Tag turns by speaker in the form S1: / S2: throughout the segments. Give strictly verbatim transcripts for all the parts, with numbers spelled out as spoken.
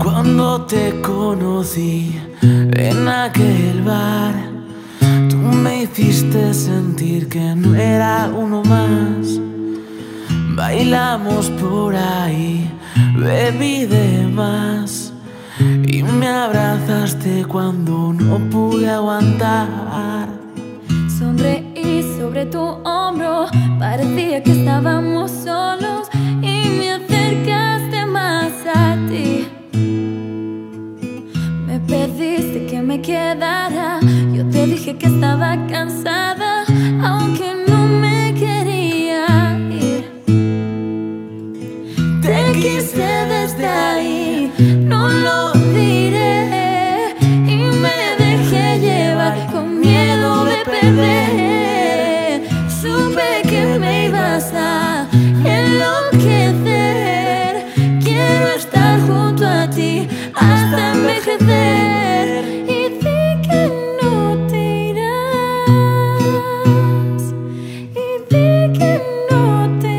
S1: Cuando te conocí en aquel bar, tú me hiciste sentir que no era uno más. Bailamos por ahí, bebí de más y me abrazaste cuando no pude aguantar.
S2: Sonreí sobre tu hombro, parecía que estábamos solos y me acercaste más a ti. Me pediste que me quedara, yo te dije que estaba cansada, aunque no me quería ir. Te quise desde ahí, no lo diré, y me dejé llevar con miedo de perder. Supe que me ibas a enloquecer. Quiero estar junto a ti hasta envejecer. Y di que no te irás, y di que no te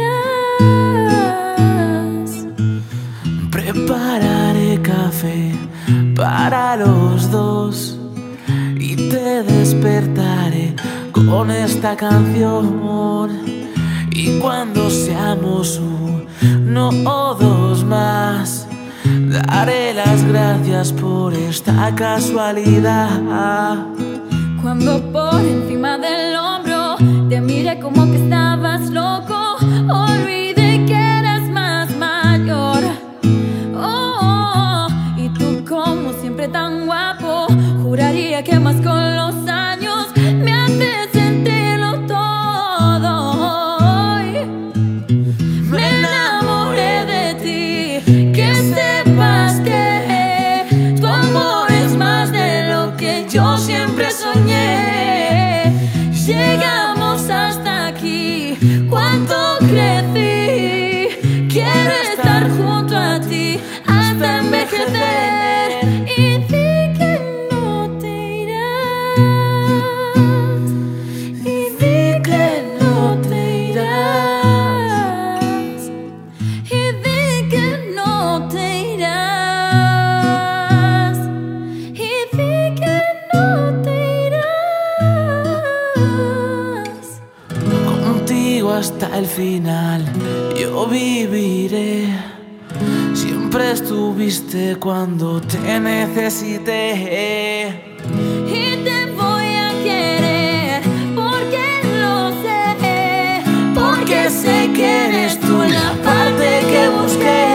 S2: irás.
S1: Prepararé café para los dos y te despertaré con esta canción. Y cuando seamos uno o dos más, daré las gracias por esta casualidad.
S2: Cuando por encima del hombro te miré como que estabas loco, olvidé que eras más mayor. Oh, oh, y tú como siempre tan guapo, juraría que más con los años me haces sentirlo todo hoy. Me enamoré de ti, que sepas que tu amor es más de lo que yo siempre soñé. Llegamos hasta aquí, cuánto crecí. Quiero estar junto a ti hasta envejecer. Y di que no te irás, y di que no te irás, y di que no te irás, y di que no te irás.
S1: Contigo hasta el final yo viviré. Siempre estuviste cuando te necesité.
S2: Y te voy a querer porque lo sé,
S1: Porque sé que eres tú la parte que busqué.